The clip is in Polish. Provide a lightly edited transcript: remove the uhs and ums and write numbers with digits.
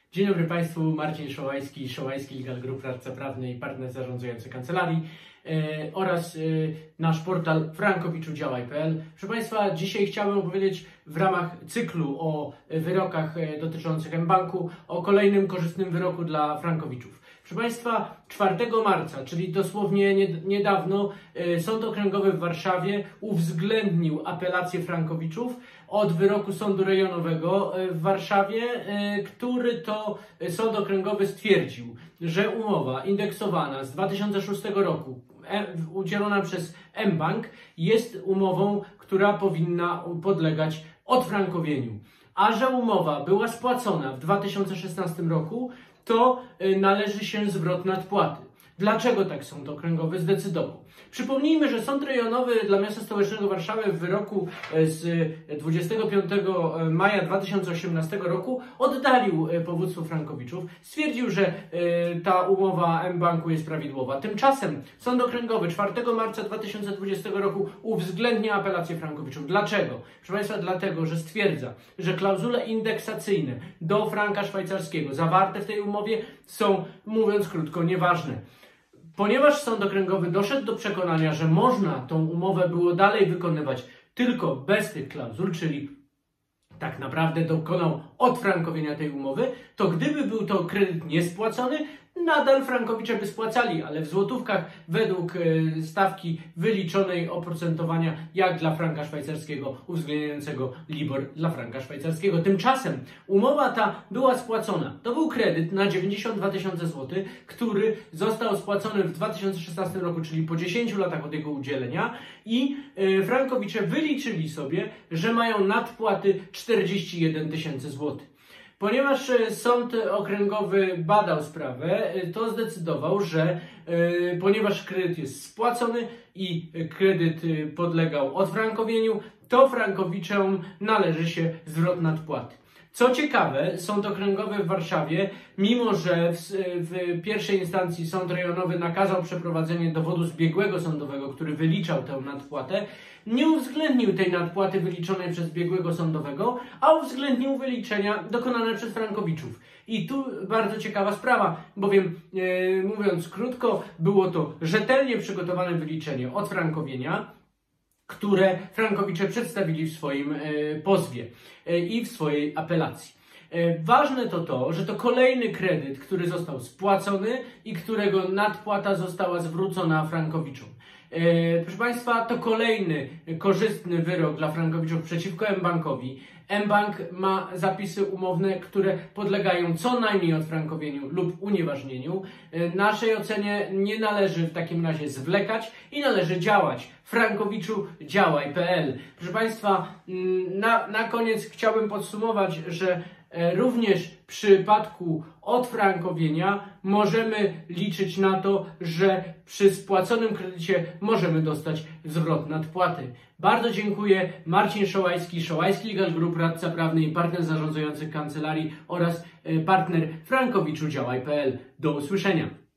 Dzień dobry Państwu, Marcin Szołajski, Szołajski Legal Group, radca prawny i partner zarządzający kancelarii oraz nasz portal frankowiczudziałaj.pl. Proszę Państwa, dzisiaj chciałbym opowiedzieć w ramach cyklu o wyrokach dotyczących mBanku o kolejnym korzystnym wyroku dla frankowiczów. Proszę Państwa, 4 marca, czyli dosłownie niedawno, Sąd Okręgowy w Warszawie uwzględnił apelację frankowiczów od wyroku Sądu Rejonowego w Warszawie, który to Sąd Okręgowy stwierdził, że umowa indeksowana z 2006 roku, udzielona przez mBank, jest umową, która powinna podlegać odfrankowieniu. A że umowa była spłacona w 2016 roku, to należy się zwrot nadpłaty. Dlaczego tak Sąd Okręgowy zdecydował? Przypomnijmy, że Sąd Rejonowy dla Miasta Stołecznego Warszawy w wyroku z 25 maja 2018 roku oddalił powództwo frankowiczów. Stwierdził, że ta umowa mBanku jest prawidłowa. Tymczasem Sąd Okręgowy 4 marca 2020 roku uwzględnia apelację frankowiczów. Dlaczego? Proszę Państwa, dlatego, że stwierdza, że klauzule indeksacyjne do franka szwajcarskiego zawarte w tej umowie są, mówiąc krótko, nieważne. Ponieważ Sąd Okręgowy doszedł do przekonania, że można tą umowę było dalej wykonywać tylko bez tych klauzul, czyli tak naprawdę dokonał odfrankowienia tej umowy, to gdyby był to kredyt niespłacony, nadal frankowicze by spłacali, ale w złotówkach według stawki wyliczonej oprocentowania jak dla franka szwajcarskiego, uwzględniającego LIBOR dla franka szwajcarskiego. Tymczasem umowa ta była spłacona. To był kredyt na 92 tysiące złotych, który został spłacony w 2016 roku, czyli po 10 latach od jego udzielenia, i frankowicze wyliczyli sobie, że mają nadpłaty 41 tysięcy złotych. Ponieważ Sąd Okręgowy badał sprawę, to zdecydował, że ponieważ kredyt jest spłacony i kredyt podlegał odfrankowieniu, to frankowiczom należy się zwrot nadpłaty. Co ciekawe, Sąd Okręgowy w Warszawie, mimo że w pierwszej instancji Sąd Rejonowy nakazał przeprowadzenie dowodu zbiegłego sądowego, który wyliczał tę nadpłatę, nie uwzględnił tej nadpłaty wyliczonej przez biegłego sądowego, a uwzględnił wyliczenia dokonane przez frankowiczów. I tu bardzo ciekawa sprawa, bowiem mówiąc krótko, było to rzetelnie przygotowane wyliczenie odfrankowienia, które frankowicze przedstawili w swoim pozwie i w swojej apelacji. Ważne to, że to kolejny kredyt, który został spłacony i którego nadpłata została zwrócona frankowiczom. Proszę Państwa, to kolejny korzystny wyrok dla frankowiczów przeciwko mBankowi. mBank ma zapisy umowne, które podlegają co najmniej odfrankowieniu lub unieważnieniu. Naszej ocenie nie należy w takim razie zwlekać i należy działać. frankowiczudziałaj.pl. Proszę Państwa, na koniec chciałbym podsumować, że również w przypadku odfrankowienia możemy liczyć na to, że przy spłaconym kredycie możemy dostać zwrot nadpłaty. Bardzo dziękuję. Marcin Szołajski, Szołajski Legal Group, radca prawny i partner zarządzający kancelarii oraz partner frankowiczudziałaj.pl. Do usłyszenia.